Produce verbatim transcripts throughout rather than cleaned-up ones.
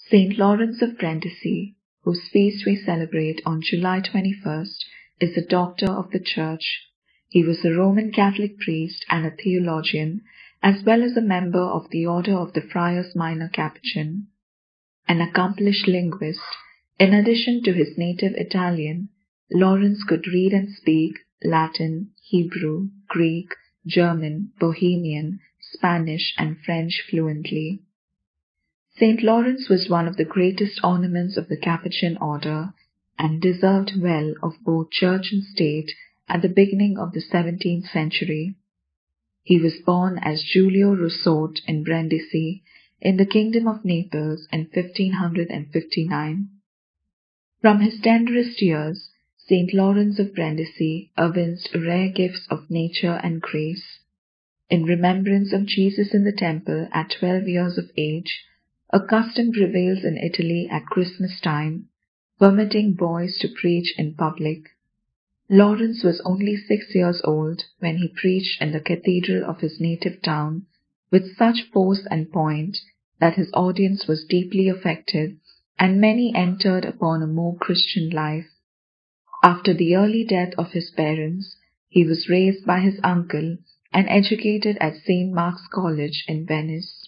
Saint Lawrence of Brindisi, whose feast we celebrate on July twenty-first, is a doctor of the Church. He was a Roman Catholic priest and a theologian, as well as a member of the Order of the Friars Minor Capuchin. An accomplished linguist, in addition to his native Italian, Lawrence could read and speak Latin, Hebrew, Greek, German, Bohemian, Spanish, and French fluently. Saint Lawrence was one of the greatest ornaments of the Capuchin order, and deserved well of both church and state at the beginning of the seventeenth century. He was born as Giulio Russote in Brindisi, in the Kingdom of Naples in fifteen fifty-nine. From his tenderest years, Saint Lawrence of Brindisi evinced rare gifts of nature and grace. In remembrance of Jesus in the temple at twelve years of age, a custom prevails in Italy at Christmas time, permitting boys to preach in public. Lawrence was only six years old when he preached in the cathedral of his native town with such force and point that his audience was deeply affected, and many entered upon a more Christian life. After the early death of his parents, he was raised by his uncle and educated at Saint Mark's College in Venice.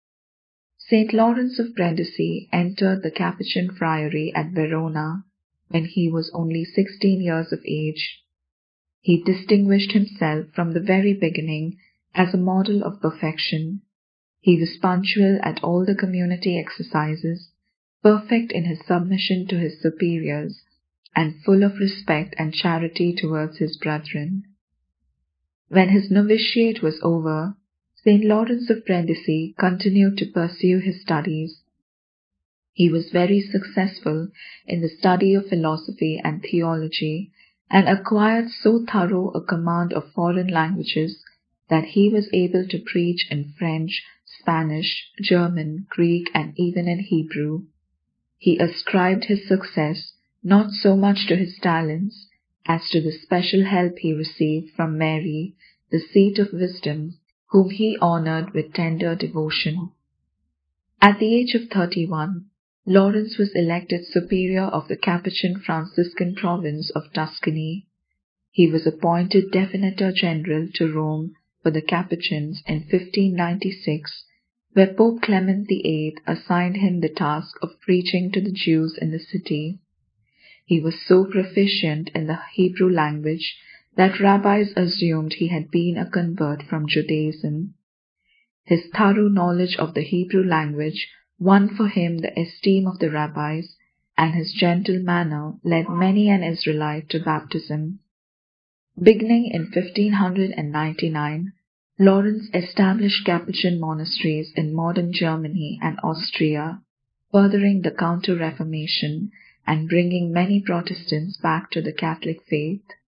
Saint Lawrence of Brindisi entered the Capuchin friary at Verona when he was only sixteen years of age. He distinguished himself from the very beginning as a model of perfection. He was punctual at all the community exercises, perfect in his submission to his superiors, and full of respect and charity towards his brethren. When his novitiate was over, Saint Lawrence of Brindisi continued to pursue his studies. He was very successful in the study of philosophy and theology, and acquired so thorough a command of foreign languages that he was able to preach in French, Spanish, German, Greek, and even in Hebrew. He ascribed his success not so much to his talents as to the special help he received from Mary, the seat of wisdom, whom he honored with tender devotion. At the age of thirty-one, Lawrence was elected superior of the Capuchin Franciscan province of Tuscany. He was appointed Definitor General to Rome for the Capuchins in fifteen ninety-six, where Pope Clement the Eighth assigned him the task of preaching to the Jews in the city. He was so proficient in the Hebrew language that rabbis assumed he had been a convert from Judaism. His thorough knowledge of the Hebrew language won for him the esteem of the rabbis, and his gentle manner led many an Israelite to baptism. Beginning in fifteen ninety-nine, Lawrence established Capuchin monasteries in modern Germany and Austria, furthering the Counter-Reformation and bringing many Protestants back to the Catholic faith.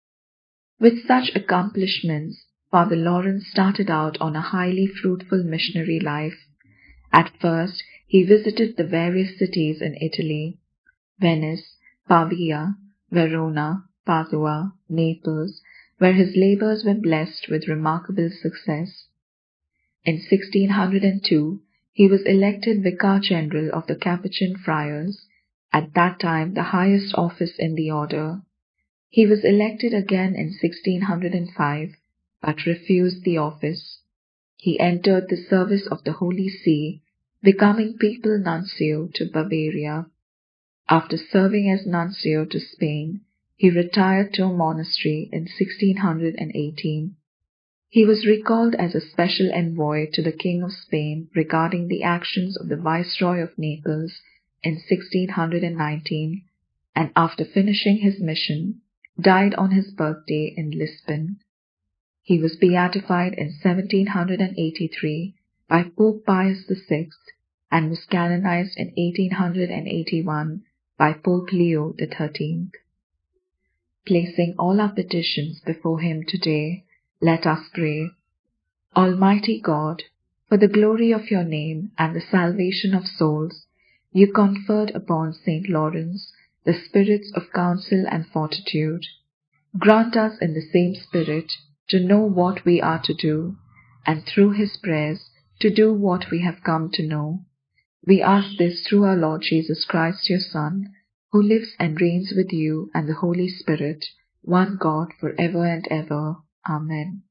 With such accomplishments, Father Lawrence started out on a highly fruitful missionary life. At first, he visited the various cities in Italy: Venice, Pavia, Verona, Padua, Naples, where his labors were blessed with remarkable success. In sixteen oh two, he was elected Vicar General of the Capuchin Friars, at that time the highest office in the order. He was elected again in sixteen oh five, but refused the office. He entered the service of the Holy See, becoming Papal Nuncio to Bavaria. After serving as Nuncio to Spain, he retired to a monastery in sixteen eighteen. He was recalled as a special envoy to the King of Spain regarding the actions of the Viceroy of Naples in sixteen nineteen, and after finishing his mission, died on his birthday in Lisbon. He was beatified in seventeen eighty-three by Pope Pius the Sixth and was canonized in eighteen eighty-one by Pope Leo the Thirteenth. Placing all our petitions before him today, let us pray. Almighty God, for the glory of your name and the salvation of souls, you conferred upon Saint Lawrence the spirits of counsel and fortitude. Grant us in the same spirit to know what we are to do, and through his prayers to do what we have come to know. We ask this through our Lord Jesus Christ, your Son, who lives and reigns with you and the Holy Spirit, one God, for ever and ever. Amen.